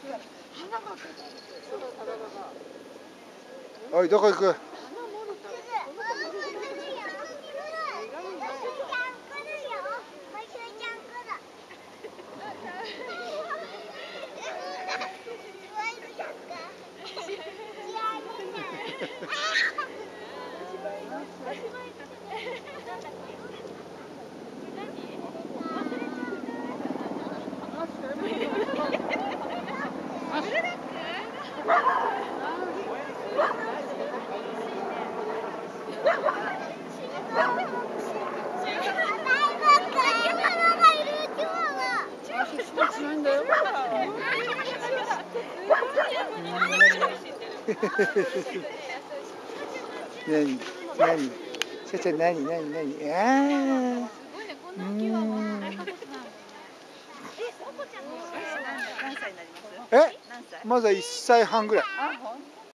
おい、どこ行く？何何ちゃちゃ何ああまだ1歳半ぐらい。